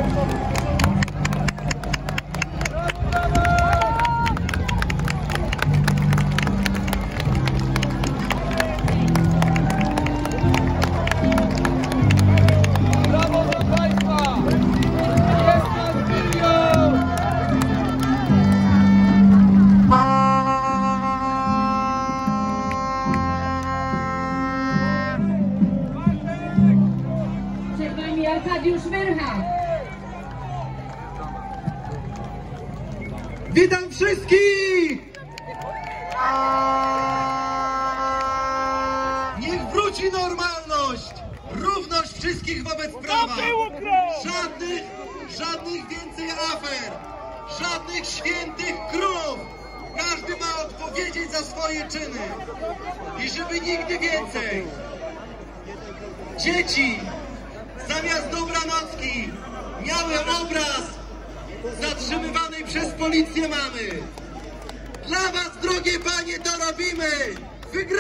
Arkadiusz Wyrcha. Witam wszystkich! Niech wróci normalność! Równość wszystkich wobec prawa! Żadnych więcej afer! Żadnych świętych krów! Każdy ma odpowiedzieć za swoje czyny! I żeby nigdy więcej! Dzieci zamiast dobranocki miały obraz zatrzymywanej przez policję mamy. Dla was, drogie panie, to robimy!